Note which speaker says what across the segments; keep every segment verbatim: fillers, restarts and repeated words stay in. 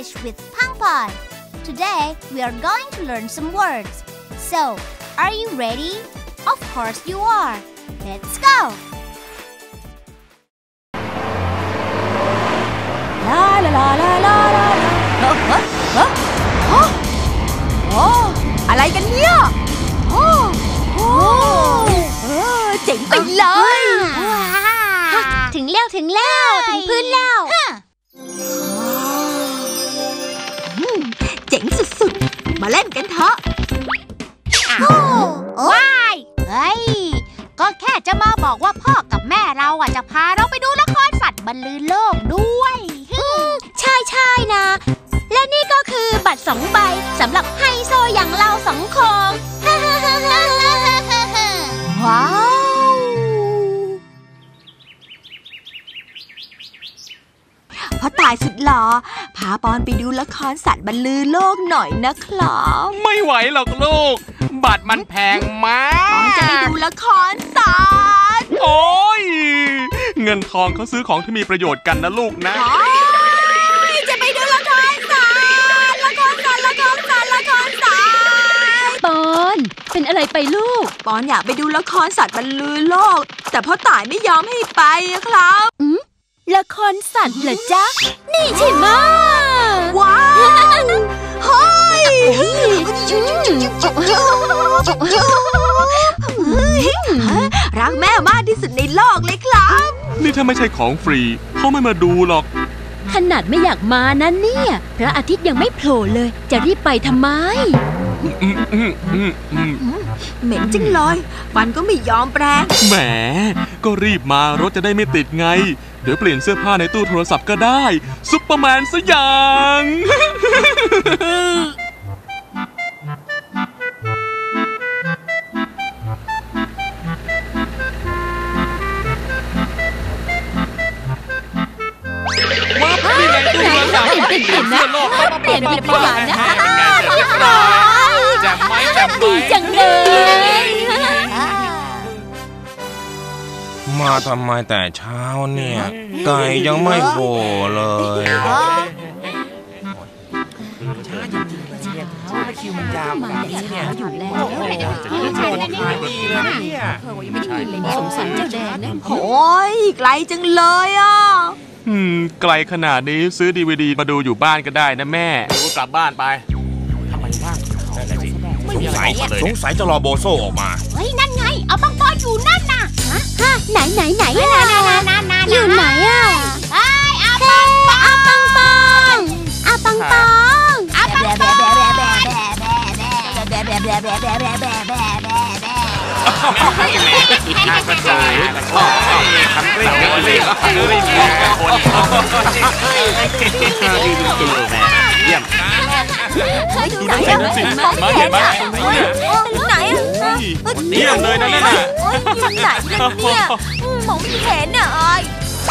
Speaker 1: English with Pangpon. Today, we are going to learn some words. So, are you ready? Of course you are. Let's go!
Speaker 2: La la la la la la เฮ้เฮ้เฮ้โอ้โอ้อะไรกันเนี่ยโอ้โอ้เออเจ๋งไปเลย
Speaker 1: ถึงแล้วถึงแล้วถึงพื้นแล้ว
Speaker 2: เจ๋งสุดๆมาเล่นกันเถอะ
Speaker 1: ว้ายเฮ้ยก็แค่จะมาบอกว่าพ่อกับแม่เราอ่ะจะพาเราไปดูละครสัตว์บรรลือโลกด้วยใช่ใช่นะและนี่ก็คือบัตรสองใบสำหรับไฮโซอย่างเราสองคนว้าว
Speaker 2: พ่อตายสุดหล่อพาปอนไปดูละครสัตว์บรรลือโลกหน่อยนะครับ
Speaker 3: ไม่ไหวหรอกลูกบัตรมันแพงมาก
Speaker 2: ปอนจะไปดูละครสัตว์
Speaker 3: โอ้ยเงินทองเขาซื้อของที่มีประโยชน์กันนะลูกนะ
Speaker 2: จะไปดูละครสัตว์ละครสัตว์ละครสัตว์ละครสัตว์
Speaker 4: ปอนเป็นอะไรไปลูก
Speaker 2: ปอนอยากไปดูละครสัตว์บรรลือโลกแต่พ่อตายไม่ยอมให้ไปครับ
Speaker 4: อืมละครสัตว์เหรอจ๊ะนี่ใช่ไหม
Speaker 2: ว้าวเฮ้ยรักแม่มากที่สุดในโลกเลยครับ
Speaker 3: นี่ถ้าไม่ใช่ของฟรีเขาไม่มาดูหรอก
Speaker 4: ขนาดไม่อยากมานะเนี่ยพระอาทิตย์ยังไม่โผล่เลยจะรีบไปทำไม
Speaker 2: เหม็นจังเลยฟันก็ไม่ยอมแปรง
Speaker 3: แหมก็รีบมารถจะได้ไม่ติดไงเดี๋ยวเปลี่ยนเสื้อผ้าในตู้โทรศัพท์ก็ได้ซุปเปอร์แมนซะอย่าง
Speaker 4: เปลี่ยนเปลี่ยนนะเปลี่ยนเปลี่ยนเปลี่ยนนะ
Speaker 3: จะไม่จะ
Speaker 4: ดีจังเลย
Speaker 5: มาทำไมแต่เช้าเนี่ยไก่ยังไม่โผล่เลย
Speaker 6: คิวมันยาวขนาดนี้เนี่ย
Speaker 4: อยู่แล้ว
Speaker 6: จะได้เจอคนขายดีเลยนะเนี่ย
Speaker 4: ไม่ได้ยินเลยสงสัยเจ้าแดงนะ
Speaker 2: โอ้ยไกลจังเลยอ่ะ
Speaker 3: อืมไกลขนาดนี้ซื้อดีวีดีมาดูอยู่บ้านก็ได้นะแม่ดูกลับบ้านไป
Speaker 6: ทำไมบ้างสงสัยสงสัยจะรอโบโซออกมา
Speaker 1: เฮ้ยนั่นไงเอาปังปอนอยู่นั่นน่ะ
Speaker 4: ฮะไหนไหนไหน
Speaker 1: อยู่ไหนอ่ะ
Speaker 4: เฮ้ยอาปังปองอาปังปองอาปังปอง
Speaker 1: อาปังปอง
Speaker 6: น่ากระโดดชอบทำเรื่องนี้เลยเลยมองกับคนดีดูตัวแม่เยี่ยม
Speaker 3: ดูนั่นสินั่นสิมาเห็นไหม
Speaker 2: ไหน
Speaker 3: เยี่ยมเลยนั่นน่ะ
Speaker 2: อยู่ไหนเนี่ยมองไม่เห็นอ่ะไอ้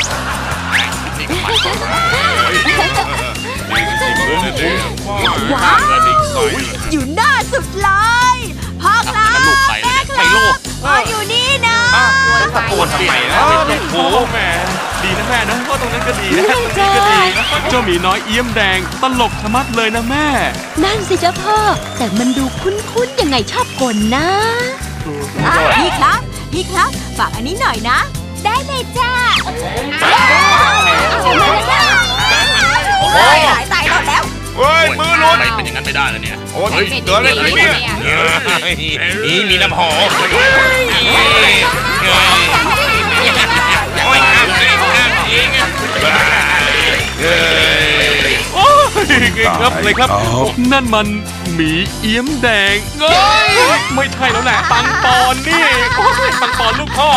Speaker 2: ว้าวอยู่หน้าสุดเลยพ่อครับแม่ครับพ่ออยู่นี่นะ
Speaker 6: ตะโกนทำไมนะ
Speaker 3: โอ้แม่ดีนะแม่นะว่าตรงนั้นก็ดีนะตรงนี้ก็ดีเจ้าหมีน้อยเอี้ยมแดงตลกชะมัดเลยนะแม่
Speaker 4: นั่นสิจ้าพ่อแต่มันดูคุ้นๆยังไงชอบกลนะ
Speaker 2: พี่ครับพี่ครับฝากอันนี้หน่อยนะ
Speaker 1: ได้เลยจ้า
Speaker 2: โอ้ยตายหมดแล้ว
Speaker 6: เฮ้ยมือลุ้น
Speaker 5: อะไรเป็นอย่างนั้นไม่ได้แล้วเนี่ย
Speaker 6: โอ้ยเกิดอะไรขึ้นเนี่ยนี่มีน้ำหอมโอ้ยห้ามเลยห้ามเอง
Speaker 3: โอ้ยครับเลยครับนั่นมันหมีเอี้ยมแดงเอ้ยไม่ใช่แล้วแหละปังปอนนี่ปังปอนลูกพ่อ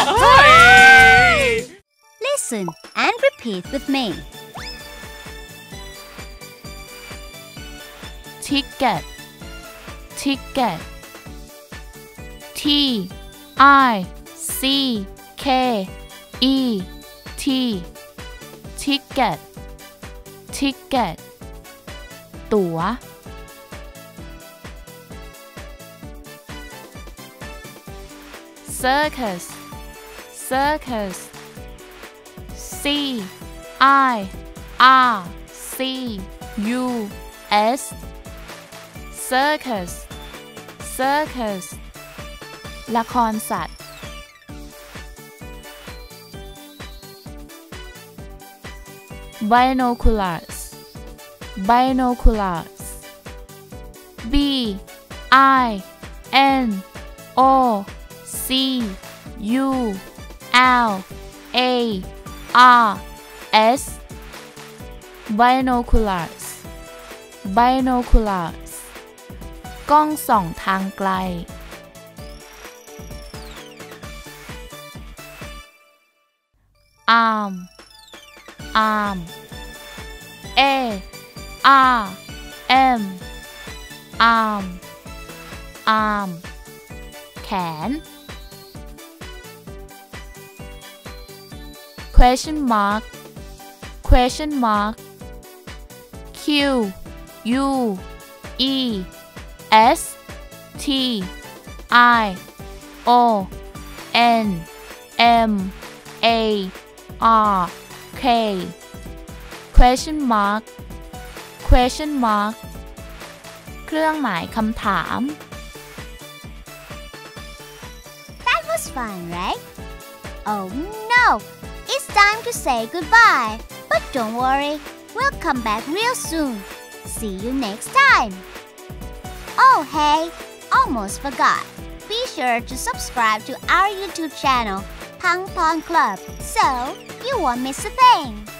Speaker 1: Listen and repeat with me
Speaker 7: Ticket Ticket T I C K E T Ticket Ticket ตั๋ว Circus Circus C I R C U S circus circus ละครสัตว์ binoculars binoculars B I N O C U L A R S binoculars binoculars กล้องส่องทางไกล arm arm A R M arm arm แขน question mark question mark Q U E S T I O N M A R K question mark question mark เครื่องหมายคำถาม
Speaker 1: That was fun, right? Oh no! It's time to say goodbye. But don't worry, we'll come back real soon. See you next time. Oh hey, almost forgot. Be sure to subscribe to our YouTube channel, Pang Pong Club, so you won't miss a thing.